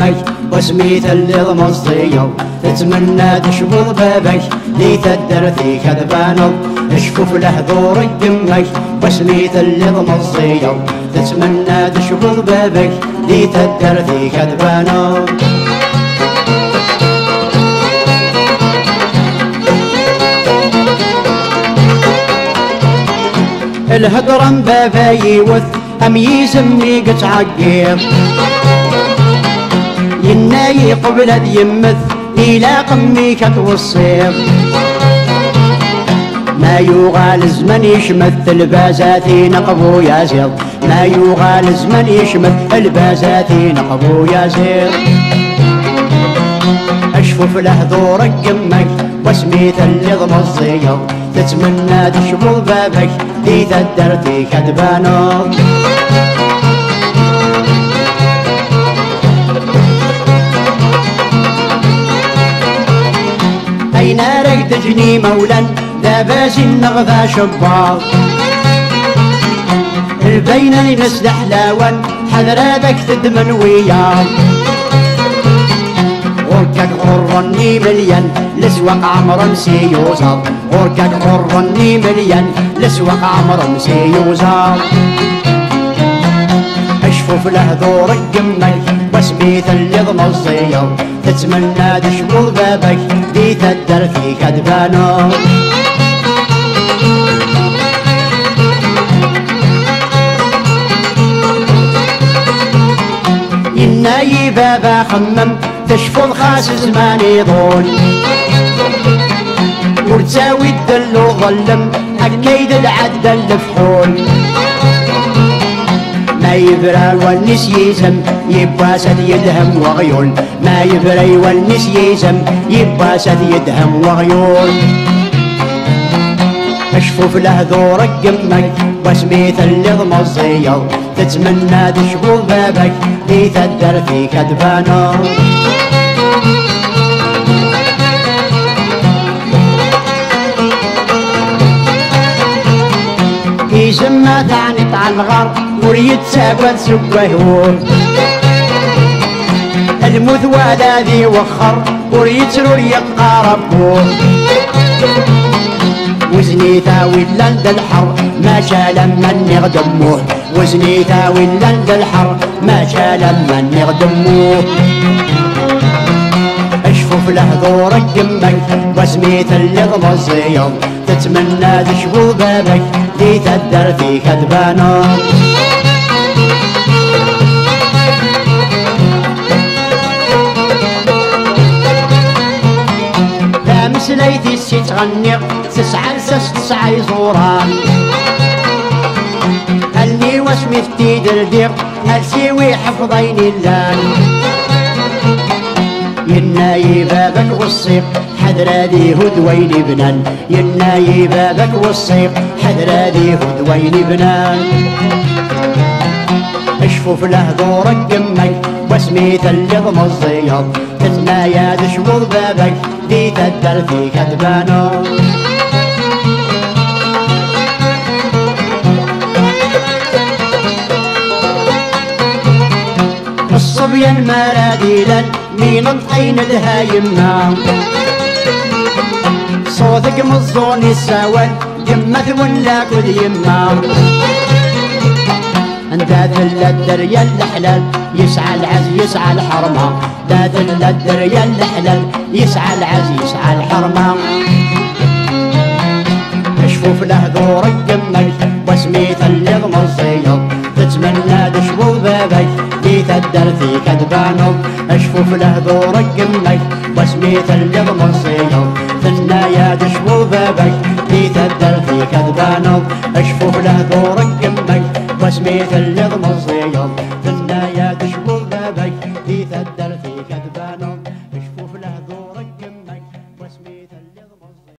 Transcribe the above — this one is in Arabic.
قمك وسميت اللي ضمصيو تتمنى تشبض بابك لي تدرثي كذبانو اشكف لحضور قمك وسميت اللي ضمصيو تتمنى تشبض بابك لي تدرثي كذبانو الهدرم بابا يوث أم يسمي قط عقير يناي قبل يمث إلى قمي كتوصير ما يغال زمن يشمث البازاتي نقبو يا زير ما يغال زمن يشمث البازاتي نقبو يا زير اشفف لحضور قمك وسميت اللي ضمصيو تتمنى تشبض بابك دي تدرتي كذبانو اي نارك تجني مولا داباس النغذا شبار البين نسلح لاون حذرابك تدمن وياه غركك غرني مليان لسوق عمر سيوزر غركك غرني مليان لسوق عمر سيوزر اشفف لحضور قمك وسميت اللي ضمصيو تتمنى تشبض بابك دي تدرثي كذبانو يناي بابا خمم تشفض خاس زمان يضول ورتساوي الدل وظلم أكيد العد الفحول ما يبرى والنس يزم يبقى سد يدهم وغيول ما يبرى والنس يزم يبقى سد يدهم وغيول اشفف لحضور قمك وسميت اللي ضمصيو تتمنى تشبض بابك دي تدرثي كذبانو يسمى تعنت عن غر وريد ساقوان سقوهور المثوى ذي وخر وريد سرور يبقى ربور وزني ثاوي لند الحر ما شال من يغدموه وزني ثاوي لند الحر ما شال من يغدموه اشفف لحضور قمك وسميت اللي ضمصيو تتمنى تشبض بابك دي تدرثي كذبانو لامس ليتي السي تغنق تسعى لسس تسعى زوران هلني واسمي فتيد الديق هلسيوي حفظين اللان يناي بابك والصيق حذرادي هدوين بنان يناي بابك والصيق حذرادي هدوين بنان اشفف لحضور قمك وسميت اللي ضمصيو تتنايا تشبض بابك دي تدرثي كذبانو الصبيان مراديلا مين طحين لها يما صوتك مصوني السواد يمث ولا كل يما انت ذل الدريا الحلال يسعى العز يسعى الحرمة لا ذل الدريا الحلال يسعى العز يسعى الحرمة اشفف لحضور قمك وسميت اللي ضمصيو تتمنى تشبض بابك دي تدرثي كذبانو اشفف لحضور قمك وسميت اللي ضمصيو ثنايا تشبض بابك دي تدرثي كذبانو اشفف لحضور قمك وسميت اللي ضمصيو